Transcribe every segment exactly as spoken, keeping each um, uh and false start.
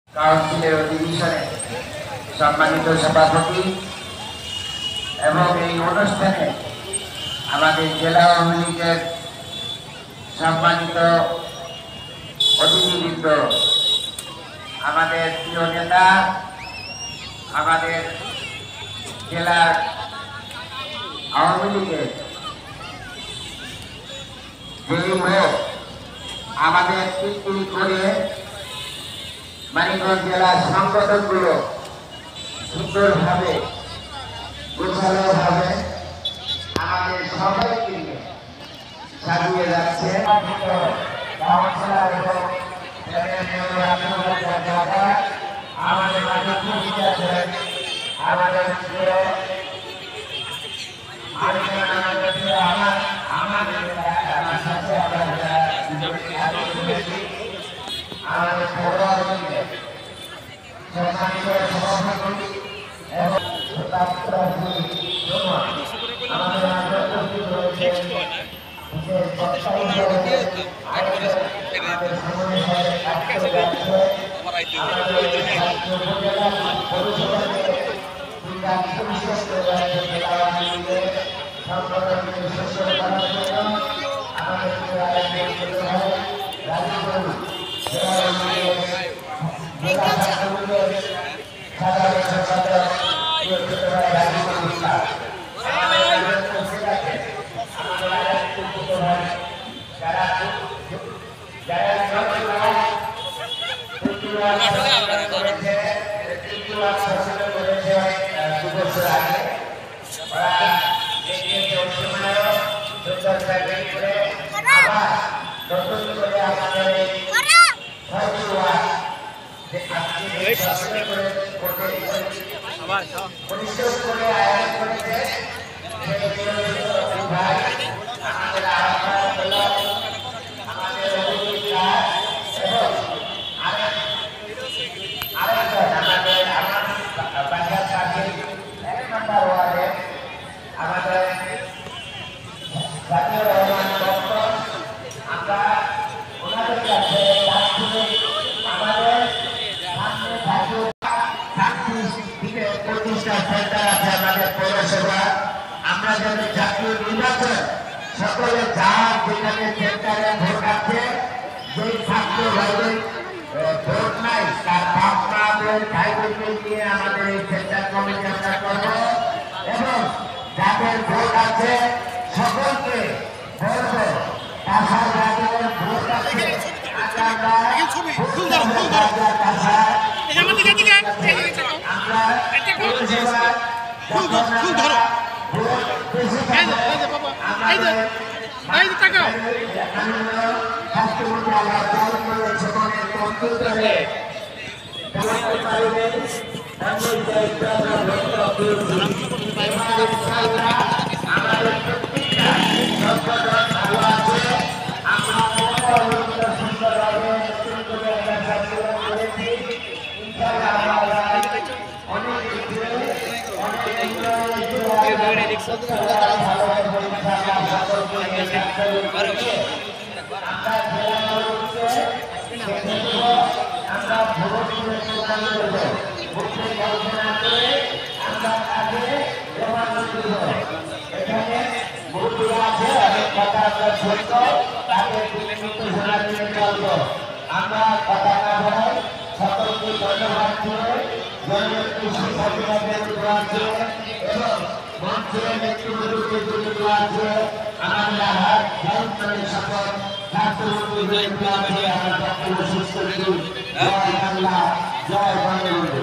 কাউন্সিলের অধিবেশনে সম্মানিত সভাপতি এবং এই অনুষ্ঠানে আমাদের জেলা আওয়ামী লীগের সম্মানিত অতিথিবৃন্দ, আমাদের প্রিয় নেতা, আমাদের জেলার আওয়ামী লীগের যেই হোক আমাদের টিটকিরি করে মানিকগঞ্জ জেলার সংগঠনগুলো সুন্দরভাবে গোছালোভাবে আমাদের সবাইকে নিয়ে সাজিয়ে যাচ্ছে। আমাদের মাঝে উপস্থিত আছেন আমাদের আমাদের সম্মানিত সভাপতি এবং আমাদের মাঝে উপস্থিত রয়েছে সকলে যার যেখানে সেন্টারে ভোট আছে, যেই ছাত্র ভাইদের ভোট নাই তার বাপ মাদের ভাইদেরকে নিয়ে আমাদের এই সেন্টার কমিটি আমরা করব এবং যাদের ভোট আছে সকলকে বলব তাহার যাদের ভোট আছে আমরা কথা না বলাই সকলকে ধন্যবাদ দিয়ে এবং মঞ্চের নেতৃবৃন্দকে আছে আমাদের হাত সকল ছাত্রছাত্রীদের আমরা বক্তব্য শেষ করে দিই। জয় বাংলা, জয় বঙ্গবন্ধু।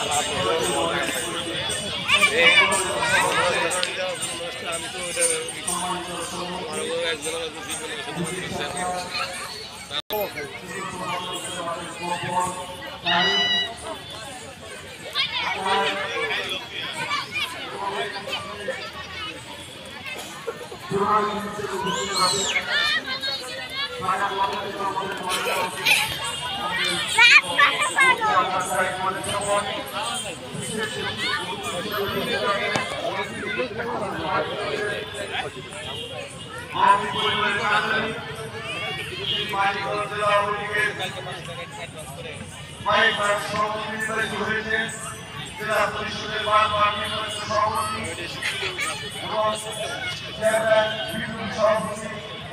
জেলা পরিষদের বারবার নির্বাচিত সভাপতি এবং সভাপতি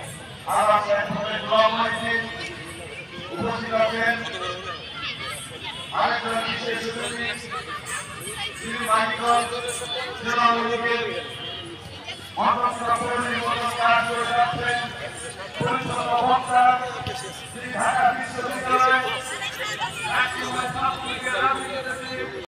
উপস্থিত আছেন আরেকজন বিশেষ অতিথি শ্রী মানিকগঞ্জ জেলা আওয়ামী লীগের অন্তর্গত কাজ করে যাচ্ছেন